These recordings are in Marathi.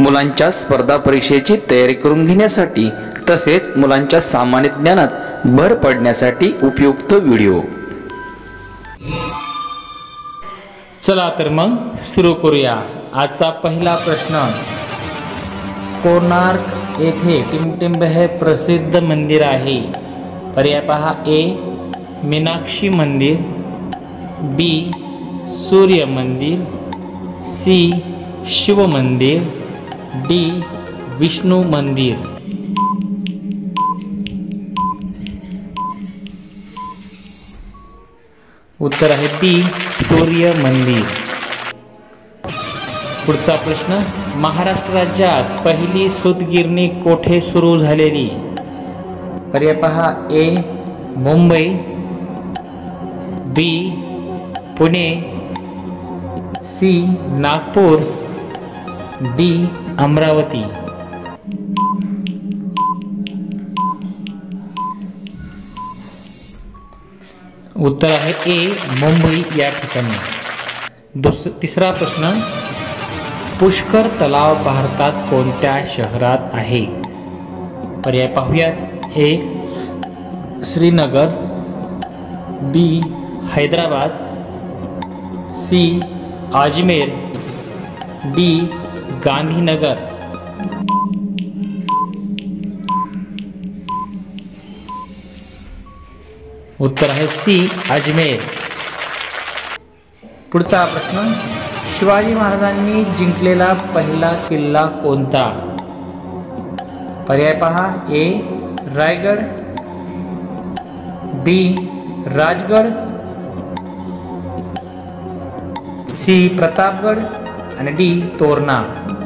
मुलांच्या स्पर्धा परीक्षेची तयारी करून घेण्यासाठी तसेच मुलांच्या सामान्य ज्ञानात भर पडण्यासाठी उपयुक्त व्हिडिओ। चला तर मग सुरू करूया। आजचा पहिला प्रश्न, कोणार्क येथे टिमटिंब हे प्रसिद्ध मंदिर आहे। पर्याय पहा, ए मीनाक्षी मंदिर, बी सूर्य मंदिर, सी शिव मंदिर, डी विष्णू मंदिर। उत्तर आहे बी सूर्य मंदिर। पुढचा प्रश्न, महाराष्ट्र राज्यात पहिली सूतगिरणी कोठे सुरू झालेली। पर्याय पहा, A Mumbai, B Pune, C Nagpur, D Amravati. उत्तर आहे ए मुंबई या ठिकाणी। तिसरा प्रश्न, पुष्कर तलाव भारतात कोणत्या शहरात आहे। पर्याय पाहूयात, A Srinagar, B Hyderabad, C Ajmer, D Gandhinagar. उत्तर आहे सी अजमेर। पुढचा प्रश्न, शिवाजी महाराजांनी जिंकलेला पहिला किल्ला कोणता। पर्याय पहा, A Raigad, B Rajgad, C Pratapgad आणि डी तोरणा।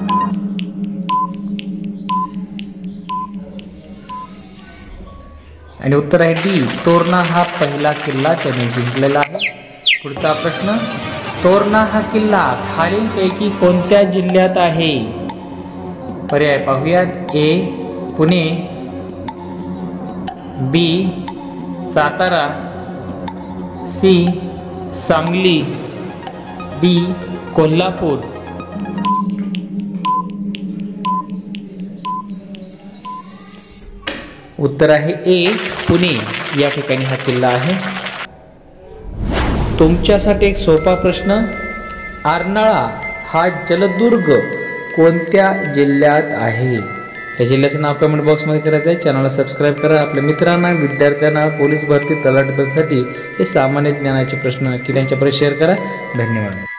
आणि उत्तर आहे डी तोरणा हा पहिला किल्ला त्यांनी जिंकलेला आहे। पुढचा प्रश्न, तोरणा हा किल्ला खालीलपैकी कोणत्या जिल्ह्यात आहे। पर्याय पाहूयात, A Pune, B Satara, C Sangli, D Kolhapur. उत्तर आहे ए पुणे या ठिकाणी हा किल्ला आहे। तुमच्यासाठी एक सोपा प्रश्न, अर्नाळा हा जलदुर्ग कोणत्या जिल्ह्यात आहे। त्या जिल्ह्याचं नाव कमेंट बॉक्समध्ये करायचं आहे। चॅनलला सबस्क्राईब करा। आपल्या मित्रांना, विद्यार्थ्यांना पोलीस भरती तलाठीसाठी हे सामान्य ज्ञानाचे प्रश्न नक्की त्यांच्यापर्यंत शेअर करा। धन्यवाद।